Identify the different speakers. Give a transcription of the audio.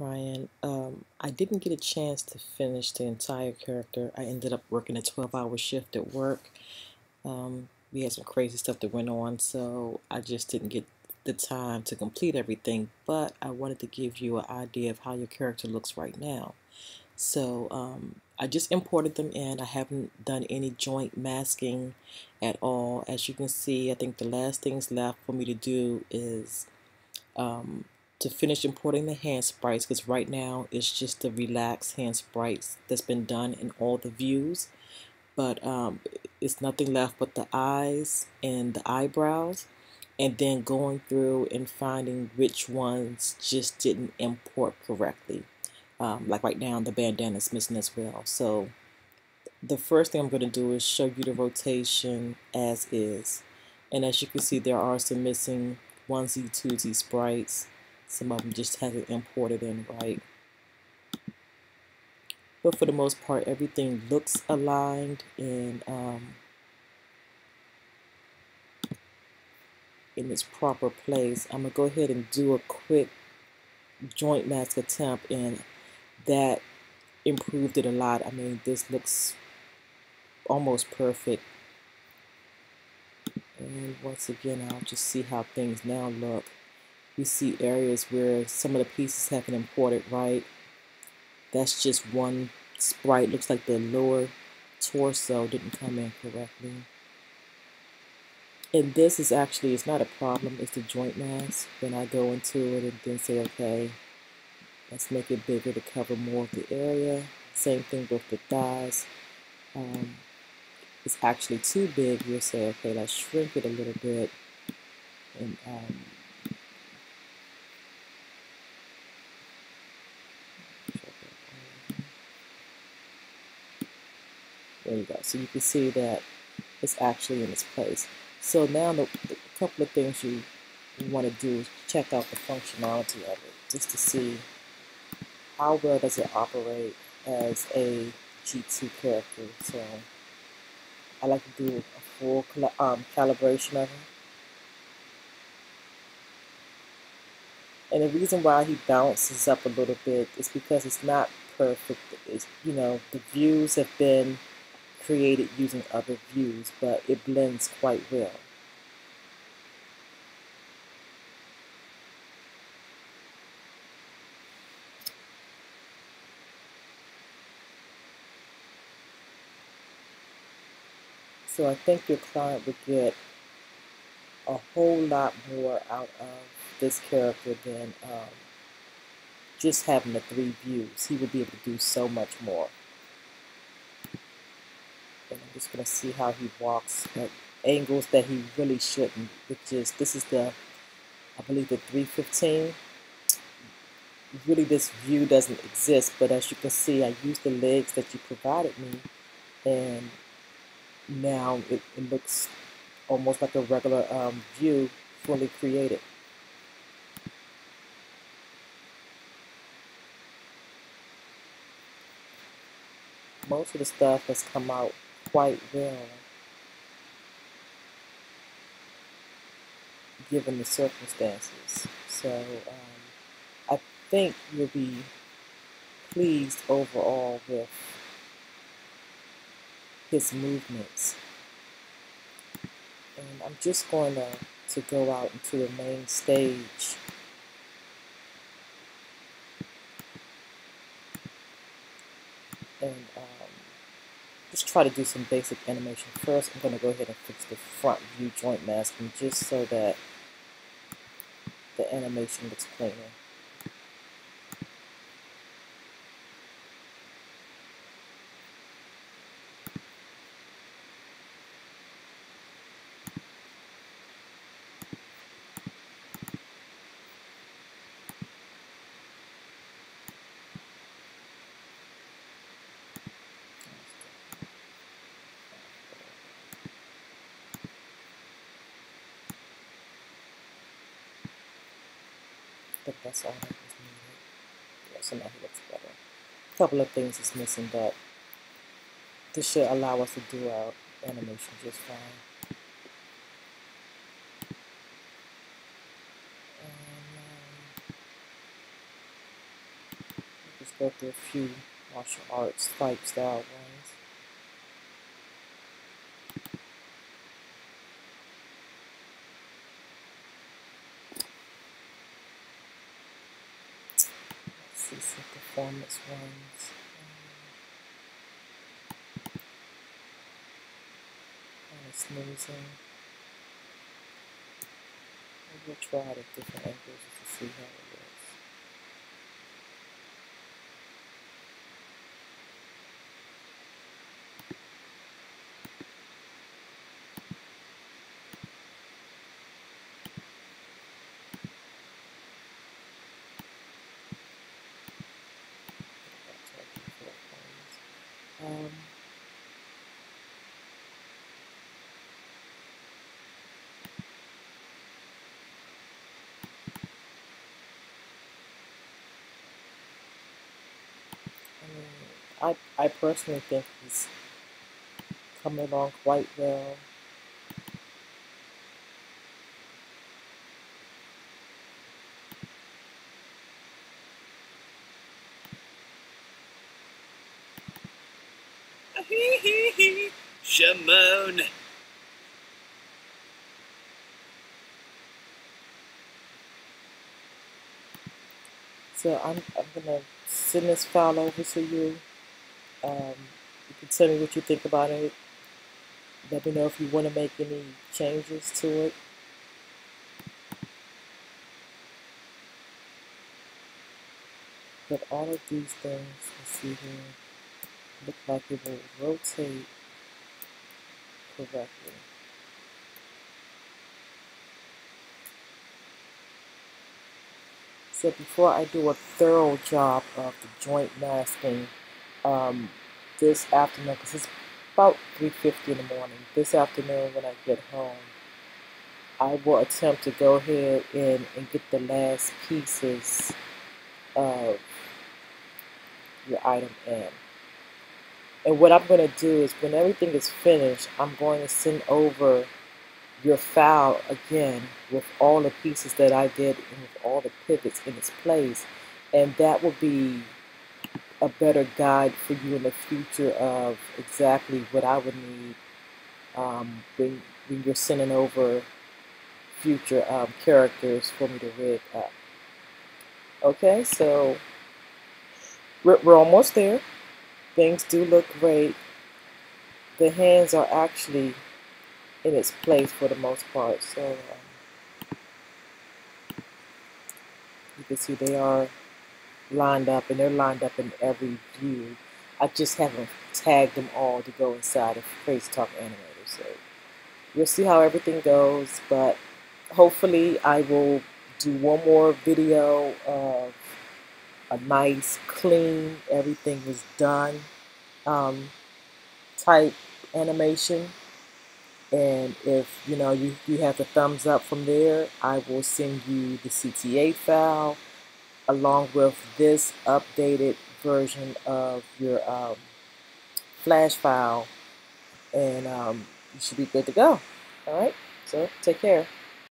Speaker 1: Ryan. I didn't get a chance to finish the entire character. I ended up working a 12-hour shift at work. We had some crazy stuff that went on, so I just didn't get the time to complete everything. But I wanted to give you an idea of how your character looks right now. So I just imported them in. I haven't done any joint masking at all. As you can see, I think the last things left for me to do is um, to finish importing the hand sprites, because right now it's just the relaxed hand sprites that's been done in all the views, but it's nothing left but the eyes and the eyebrows, and then going through and finding which ones just didn't import correctly. Like right now the bandana is missing as well. So the first thing I'm going to do is show you the rotation as is. And as you can see, there are some missing onesie, twosie sprites. Some of them just haven't imported in right. But for the most part, everything looks aligned and in its proper place. I'm going to go ahead and do a quick joint mask attempt, and that improved it a lot. I mean, this looks almost perfect. And once again, I'll just see how things now look. You see areas where some of the pieces haven't imported right. That's just one sprite. Looks like the lower torso didn't come in correctly. And this is actually, it's not a problem, it's the joint mask. Then I go into it and then say, okay, let's make it bigger to cover more of the area. Same thing with the thighs. It's actually too big. You'll say, okay, let's shrink it a little bit. And there you go. So you can see that it's actually in its place. So now the couple of things you want to do is check out the functionality of it, just to see how well does it operate as a G2 character. So I like to do a full calibration of it. And the reason why he bounces up a little bit is because it's not perfect. It's, you know, the views have been created using other views, but it blends quite well. So I think your client would get a whole lot more out of this character than just having the 3 views. He would be able to do so much more. And I'm just going to see how he walks at angles that he really shouldn't, which is, this is the, I believe the 315. Really this view doesn't exist, but as you can see, I used the legs that you provided me, and now it looks almost like a regular view fully created. Most of the stuff has come out quite well given the circumstances. So I think you'll be pleased overall with his movements. And I'm just going to go out into the main stage. And just try to do some basic animation. First, I'm going to go ahead and fix the front view joint masking just so that the animation looks cleaner. I think that's all that was needed. Yeah, so now he looks better. A couple of things is missing, but this should allow us to do our animation just fine. And, go through a few martial arts type style ones. Let's see some performance ones. Snoozing. We'll try it at different angles to see how it looks. I personally think he's coming along quite well.
Speaker 2: Shimon.
Speaker 1: So I'm gonna send this file over to you. You can tell me what you think about it. Let me know if you want to make any changes to it. But all of these things, let's see here, look like it will rotate correctly. So before I do a thorough job of the joint masking this afternoon, because it's about 3:50 in the morning, this afternoon when I get home, I will attempt to go ahead and get the last pieces of your item in. And what I'm going to do is when everything is finished, I'm going to send over your file again with all the pieces that I did and with all the pivots in its place. And that will be a better guide for you in the future of exactly what I would need when you're sending over future characters for me to rig up. Okay, so we're almost there. Things do look great. The hands are actually in its place for the most part. So you can see they are lined up, and they're lined up in every view. I just haven't tagged them all to go inside of Crazy Talk Animator. So we'll see how everything goes, but hopefully I will do one more video of a nice, clean, everything is done type animation. And if you know you have the thumbs up from there, I will send you the CTA file along with this updated version of your Flash file, and you should be good to go. All right, so take care.